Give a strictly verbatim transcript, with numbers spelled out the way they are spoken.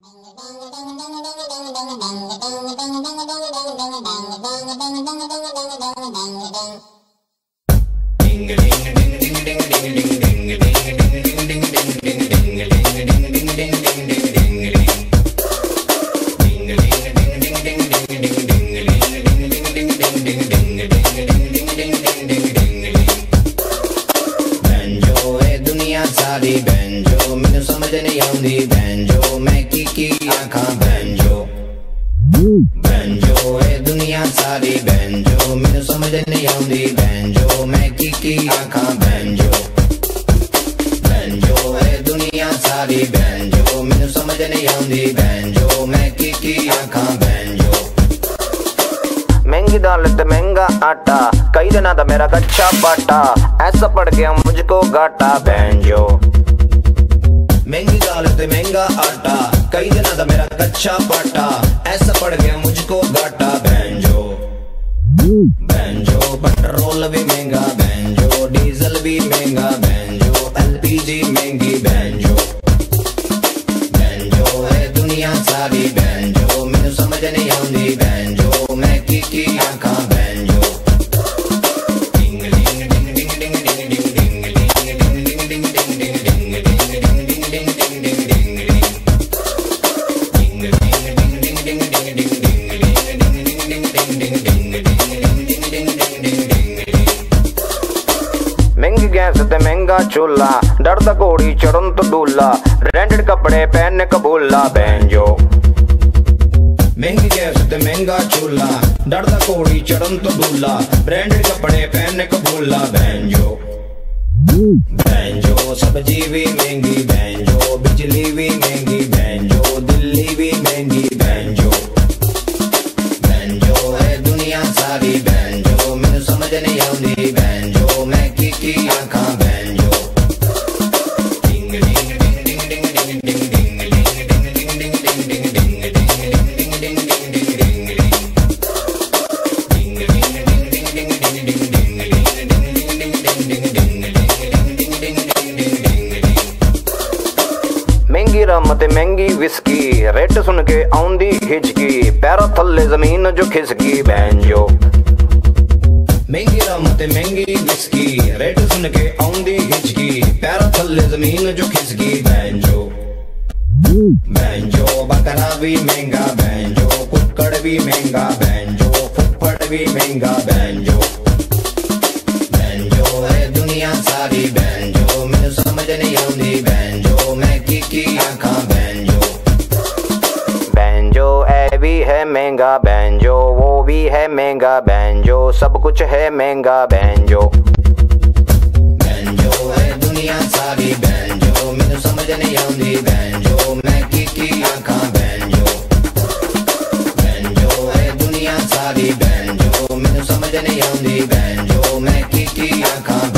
सारी बैंजो मैनू समझ नहीं आउंदी बैंजो मैं की की आखा बैंजो बैंजो है दुनिया सारी बैंजो मैनू समझ नहीं आउंदी बैंजो मैं की की आखा बैंजो बैंजो है दुनिया सारी बैंजो मैनू समझ नहीं आउंदी बैंजो मैं की की आखा बैंजो। महंगी दाल ते महंगा आटा कई दिना दा मेरा कच्चा पाटा ऐसा पड़ गया मुझको घाटा बैंजो। महंगी दाल ते महंगा आटा कई दिना दा मेरा कच्चा पाटा ऐसा पड़ गया मुझको घाटा बैंजो। बैंजो पेट्रोल भी महंगा बैंजो डीजल भी महंगा बैंजो एलपीजी महंगी बैंजो। बैंजो है दुनिया सारी बैंजो मैनू समझ नहीं आउंदी बैंजो मैं की की आखा बैंजो। महंगी गैस ते महंगा चूल्हा डरदा घोड़ी चढ़न तो डूला रेंटेड कपड़े पहनने कबूला बैंजो। महंगी गैस ते महंगा चूल्हा डरदा घोड़ी चढ़न तो डूला ब्रांडेड कपड़े पहनने कबूला बैंजो। बैंजो सब्जी भी महंगी बैंजो बिजली भी महंगी बैंजो दिल्ली भी महंगी बैंजो। बैंजो है दुनिया सारी बैंजो मैनू समझ नहीं आउंदी बैंजो मैं की की आखा बैंजो। महंगी रम ते महंगी विस्की रेट सुन के आउंदी हिचकी पैरों थल्ले जमीन जो खिसकी बैंजो। महंगी रम ते महंगी विस्की रेट सुन के आउंदी हिचकी पैरों थल्ले जमीन जो खिसकी बैंजो। बैंजो बकरा भी महंगा बैंजो कुक्कड़ भी महंगा बैंजो फुफ्फड़ भी महंगा बैंजो। बैंजो है दुनिया सारी बैंजो मैनू समझ नहीं आउंदी बैंजो मैं की की आखा बैंजो। बैंजो ए भी है महंगा बैंजो वो भी है महंगा बैंजो सब कुछ है महंगा बैंजो। बैंजो है दुनिया सारी बैंजो मैनू समझ नहीं आउंदी बैंजो मैं की की आखा बैंजो। बैंजो है दुनिया सारी बैंजो मैनू समझ नहीं आउंदी बैंजो मैं की की आखा